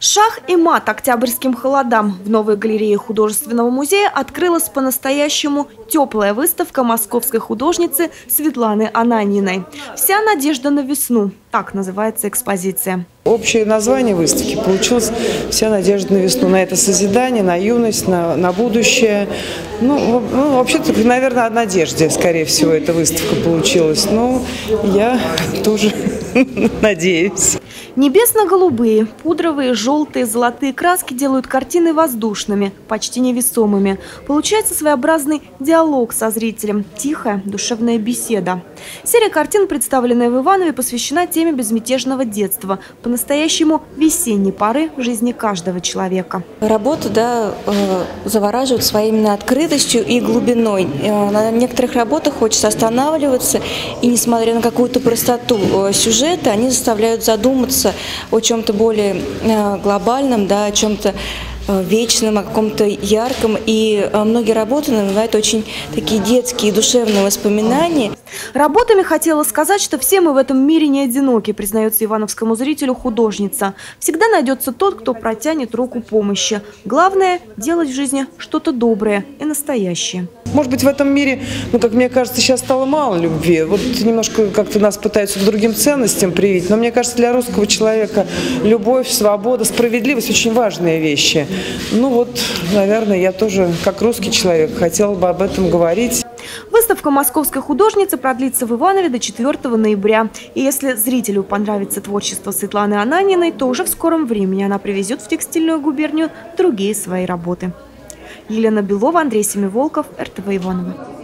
Шах и мат октябрьским холодам. В новой галерее художественного музея открылась по-настоящему теплая выставка московской художницы Светланы Ананьиной. «Вся надежда на весну» – так называется экспозиция. Общее название выставки получилось «Вся надежда на весну», на это созидание, на юность, на будущее. Вообще-то, наверное, о надежде, скорее всего, эта выставка получилась. Но я тоже надеюсь. Небесно-голубые, пудровые, желтые, золотые краски делают картины воздушными, почти невесомыми. Получается своеобразный диалог со зрителем, тихая душевная беседа. Серия картин, представленная в Иванове, посвящена теме безмятежного детства, по-настоящему весенней поры в жизни каждого человека. Работа завораживает своей именно открытостью и глубиной. На некоторых работах хочется останавливаться, и несмотря на какую-то простоту сюжета, они заставляют задуматься о чем-то более глобальном, о чем-то вечном, о каком-то ярком. И многие работы навевают очень такие детские душевные воспоминания. Работами хотела сказать, что все мы в этом мире не одиноки, признается ивановскому зрителю художница. Всегда найдется тот, кто протянет руку помощи. Главное – делать в жизни что-то доброе и настоящее. Может быть, в этом мире, как мне кажется, сейчас стало мало любви. Вот немножко как-то нас пытаются к другим ценностям привить. Но мне кажется, для русского человека любовь, свобода, справедливость – очень важные вещи. Наверное, я тоже, как русский человек, хотела бы об этом говорить. Выставка московской художницы продлится в Иванове до 4 ноября. И если зрителю понравится творчество Светланы Ананьиной, то уже в скором времени она привезет в текстильную губернию другие свои работы. Елена Белова, Андрей Семиволков, РТВ Иваново.